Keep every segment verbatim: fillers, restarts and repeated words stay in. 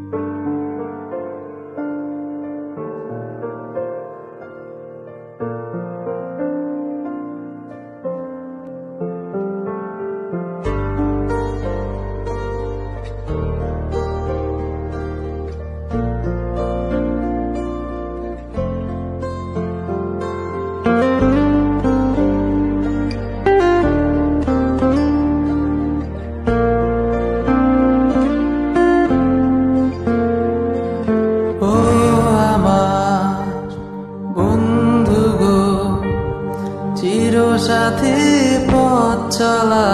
সাথে পথ চলা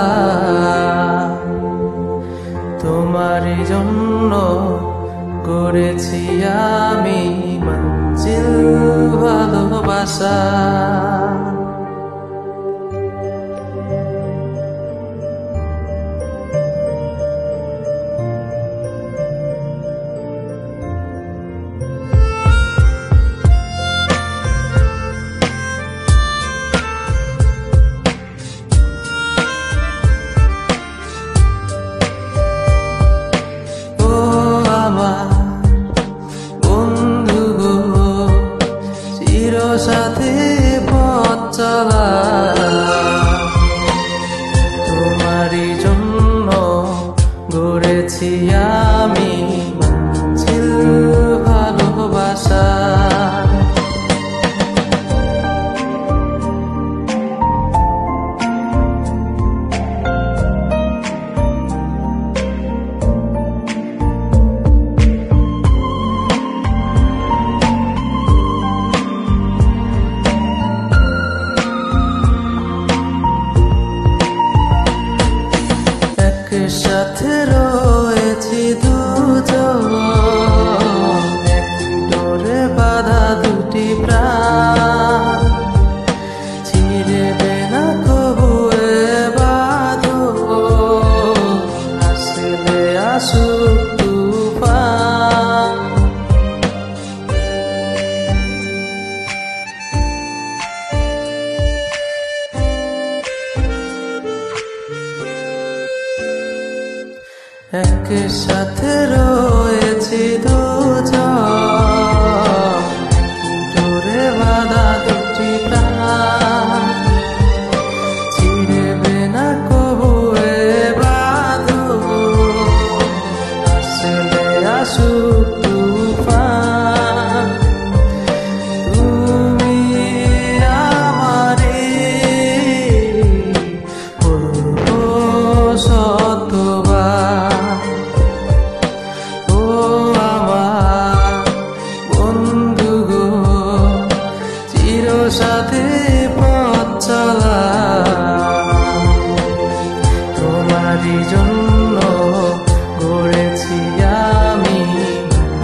তোমারই জন্য করেছি আমি মঞ্জিল ভালোবাসা। সাথে পথ চলা তোমারই জন্য গড়েছি আমি মঞ্জিল ভালোবাসা। সাথে রয়েছি দুজন, একই ডোরে বাঁধা দুটি প্রাণ, ছিড়বে না কবু এ বাঁধন, আসলে আসুক তুফান। একসাথে রয়েছি দুজন, জোরে বাঁধা দুটি প্রাণ, ছিড়বে না কবু এ বাঁধন, আসলে আসুক তুফান। তুমি আমারে বলবো শতবার, সাথে পথ চলা তোমারই জন্য গড়েছি আমি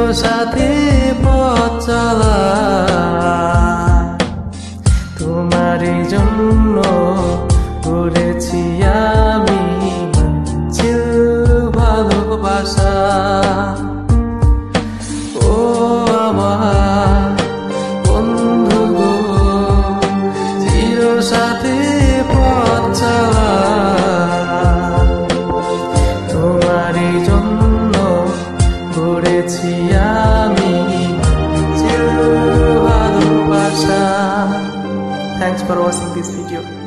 সাথে পথ চলা তোমারই জন্য করেছি আমি মঞ্জিল ভালোবাসা। ও আমার বন্ধু গো, চির সাথে পথ চলা তোমারই জন্য করেছি আমি মঞ্জিল ভালোবাসা। Thanks for watching this video.